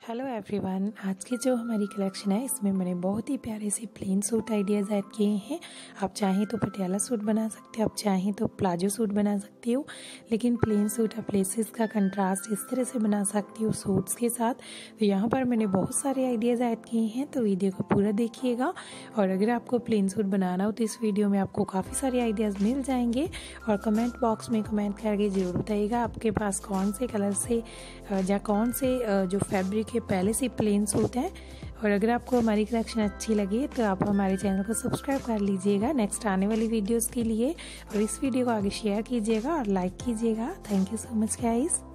Hello everyone, आज की जो हमारी कलेक्शन है इसमें मैंने बहुत ही प्यारे से प्लेन सूट आइडियाज़ ऐड किए हैं। आप चाहें तो पटियाला सूट बना सकते हो, आप चाहें तो प्लाजो सूट बना सकती हो, लेकिन प्लेन सूट आप लेसेस का कंट्रास्ट इस तरह से बना सकती हो सूट्स के साथ। तो यहाँ पर मैंने बहुत सारे आइडियाज़ ऐड किए हैं, तो वीडियो को पूरा देखिएगा। और अगर आपको प्लेन सूट बनाना हो तो इस वीडियो में आपको काफ़ी सारे आइडियाज़ मिल जाएंगे। और कमेंट बॉक्स में कमेंट करके ज़रूर बताइएगा आपके पास कौन से कलर से या कौन से जो फैब्रिक के पहले से प्लेन सूट हैं। और अगर आपको हमारी कलेक्शन अच्छी लगे तो आप हमारे चैनल को सब्सक्राइब कर लीजिएगा नेक्स्ट आने वाली वीडियोस के लिए, और इस वीडियो को आगे शेयर कीजिएगा और लाइक कीजिएगा। Thank you so much guys.